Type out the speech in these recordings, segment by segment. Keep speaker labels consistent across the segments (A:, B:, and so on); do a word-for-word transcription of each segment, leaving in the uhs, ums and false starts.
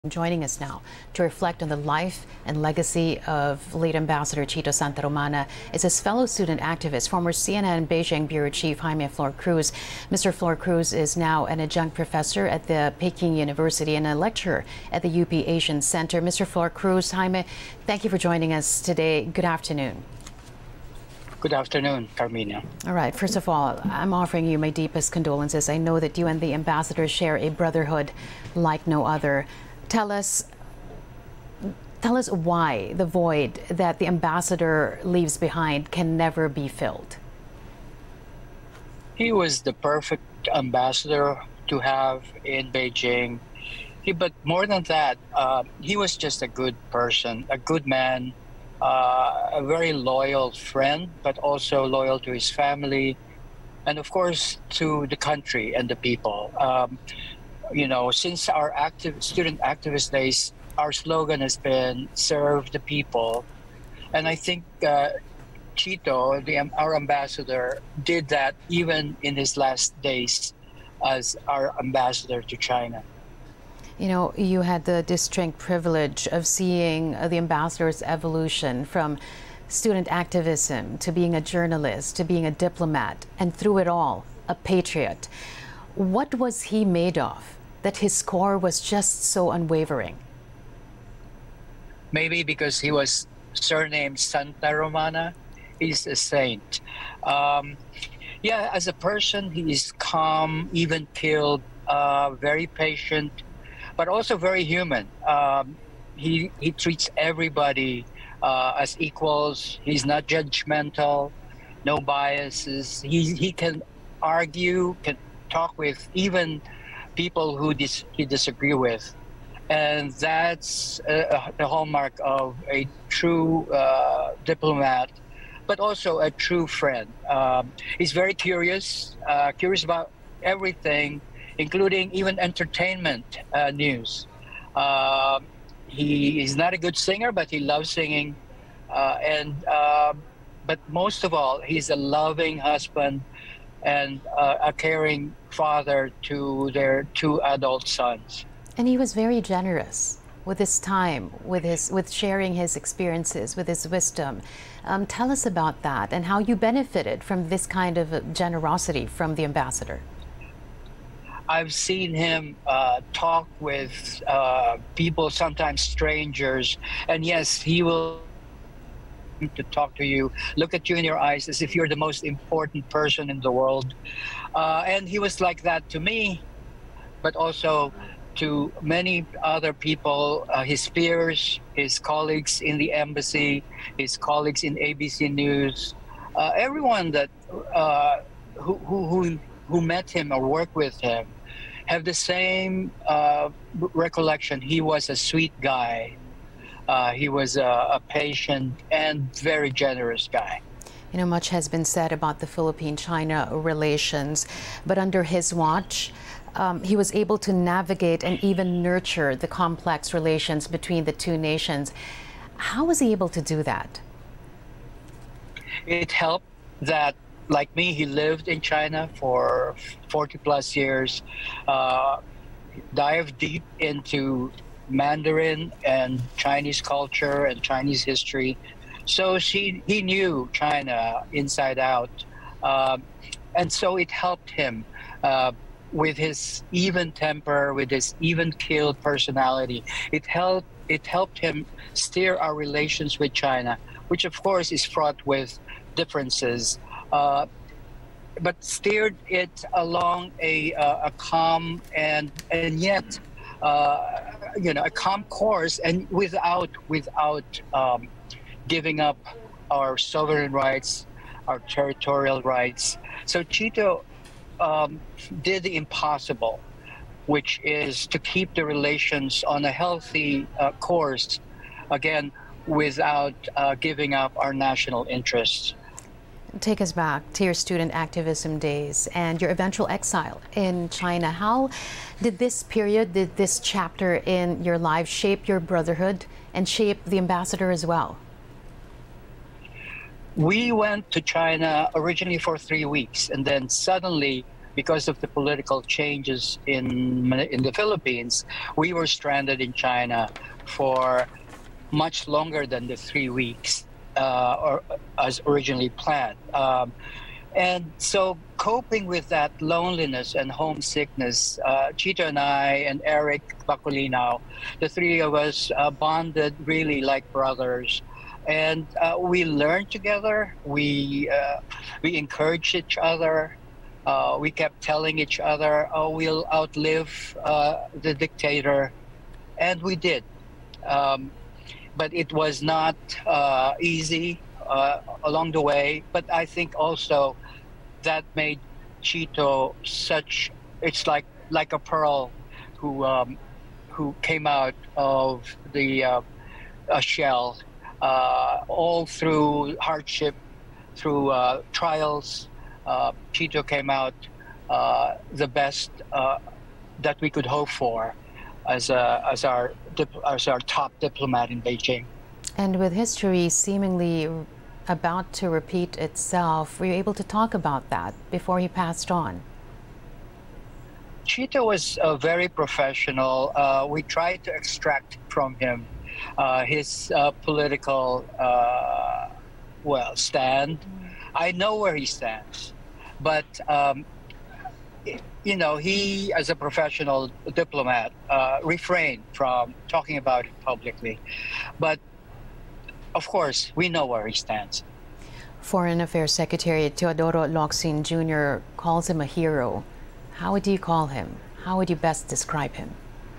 A: Joining us now to reflect on the life and legacy of late Ambassador Chito Santa Romana is his fellow student activist, former C N N Beijing Bureau Chief Jaime Flor Cruz. Mister Flor Cruz is now an adjunct professor at the Peking University and a lecturer at the U P Asian Center. Mister Flor Cruz, Jaime, thank you for joining us today. Good afternoon.
B: Good afternoon, Carmina.
A: All right. First of all, I'm offering you my deepest condolences. I know that you and the ambassador share a brotherhood like no other. Tell us, tell us why the void that the ambassador leaves behind can never be filled.
B: He was the perfect ambassador to have in Beijing. He, but more than that, uh, he was just a good person, a good man, uh, a very loyal friend, but also loyal to his family, and of course to the country and the people. Um, You know, since our active student activist days, our slogan has been "Serve the people," and I think uh, Chito, the, our ambassador, did that even in his last days as our ambassador to China.
A: You know, you had the distinct privilege of seeing uh, the ambassador's evolution from student activism to being a journalist to being a diplomat, and through it all, a patriot. What was he made of that his core was just so unwavering?
B: Maybe because he was surnamed Santa Romana, he's a saint. Um, yeah, as a person, he is calm, even-keeled, uh, very patient, but also very human. Um, he, he treats everybody uh, as equals. He's not judgmental, no biases. He, he can argue, can talk with even people who dis he disagree with, and that's uh, the hallmark of a true uh, diplomat, but also a true friend. Um, he's very curious, uh, curious about everything, including even entertainment uh, news. Uh, he is not a good singer, but he loves singing, uh, and uh, but most of all, he's a loving husband and uh, a caring father to their two adult sons.
A: And he was very generous with his time, with his with sharing his experiences, with his wisdom. Um, tell us about that and how you benefited from this kind of generosity from the ambassador.
B: I've seen him uh, talk with uh, people, sometimes strangers, and yes, he will to talk to you, look at you in your eyes as if you're the most important person in the world. Uh, and he was like that to me, but also to many other people, uh, his peers, his colleagues in the embassy, his colleagues in A B C News, uh, everyone that uh, who, who, who met him or worked with him have the same uh, recollection. He was a sweet guy. Uh, he was a, a patient and very generous guy.
A: You know, much has been said about the Philippine-China relations, but under his watch, um, he was able to navigate and even nurture the complex relations between the two nations. How was he able to do that?
B: It helped that, like me, he lived in China for forty plus years, uh, dived deep into Mandarin and Chinese culture and Chinese history. So she, he knew China inside out. Um, and so it helped him uh, with his even temper, with his even-keeled personality. It helped, it helped him steer our relations with China, which of course is fraught with differences, uh, but steered it along a, uh, a calm and, and yet Uh, you know, a calm course, and without without um, giving up our sovereign rights, our territorial rights. So Chito um, did the impossible, which is to keep the relations on a healthy uh, course, again, without uh, giving up our national interests.
A: Take us back to your student activism days and your eventual exile in China. How did this period, did this chapter in your life shape your brotherhood and shape the ambassador as well?
B: We went to China originally for three weeks, and then suddenly because of the political changes in, in the Philippines, we were stranded in China for much longer than the three weeks uh, or as originally planned. Um, and so coping with that loneliness and homesickness, uh, Chito and I and Eric Bacolinaw, the three of us uh, bonded really like brothers. And uh, we learned together, we, uh, we encouraged each other, uh, we kept telling each other, oh, we'll outlive uh, the dictator, and we did. Um, but it was not uh, easy uh, along the way, but I think also that made Chito such, it's like, like a pearl who, um, who came out of the uh, a shell. Uh, all through hardship, through uh, trials, uh, Chito came out uh, the best uh, that we could hope for as, a, as, our, as our top diplomat in Beijing.
A: And with history seemingly about to repeat itself, were you able to talk about that before he passed on?
B: Chito was uh, very professional. Uh, we tried to extract from him Uh, his uh, political, uh, well, stand. I know where he stands, but, um, you know, he, as a professional diplomat, uh, refrained from talking about it publicly. But, of course, we know where he stands.
A: Foreign Affairs Secretary Teodoro Locsin Junior calls him a hero. How would you call him? How would you best describe him?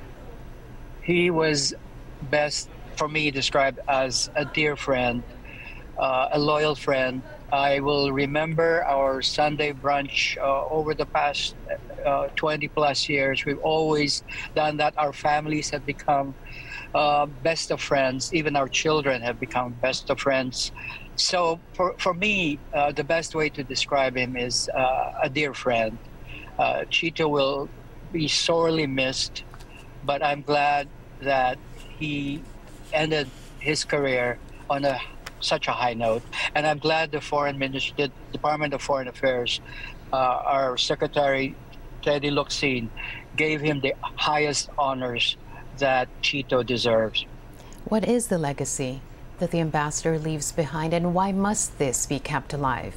B: He was best for me described as a dear friend, uh, a loyal friend. I will remember our Sunday brunch uh, over the past uh, twenty plus years. We've always done that. Our families have become uh, best of friends. Even our children have become best of friends. So for, for me, uh, the best way to describe him is uh, a dear friend. Uh, Chito will be sorely missed, but I'm glad that he ended his career on a such a high note, and I'm glad the Foreign Ministry, the Department of Foreign Affairs, uh, our Secretary Teddy Locsin, gave him the highest honors that Chito deserves.
A: What is the legacy that the ambassador leaves behind, and why must this be kept alive?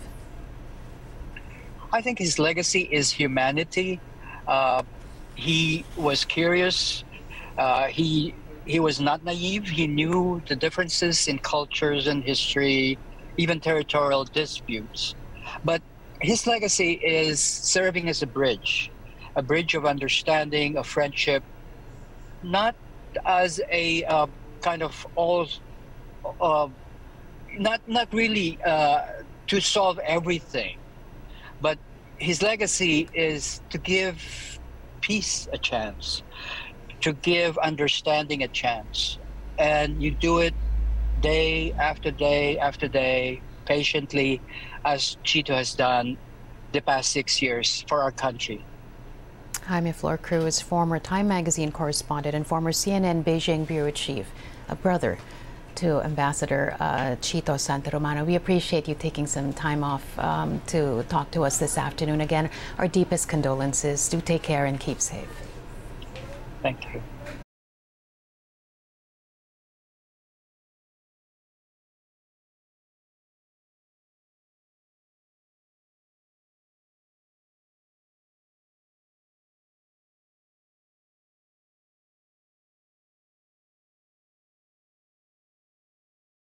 B: I think his legacy is humanity. Uh, he was curious. Uh, he he was not naive. He knew the differences in cultures and history, even territorial disputes. But his legacy is serving as a bridge, a bridge of understanding, of friendship, not as a uh, kind of all, uh, not not really uh, to solve everything, but his legacy is to give peace a chance, to give understanding a chance. And you do it day after day after day, patiently, as Chito has done the past six years for our country.
A: Jaime Flor Cruz, former Time Magazine correspondent and former C N N Beijing bureau chief, a brother to Ambassador uh, Chito Santaromana. We appreciate you taking some time off um, to talk to us this afternoon. Again, our deepest condolences. Do take care and keep safe.
B: Thank you.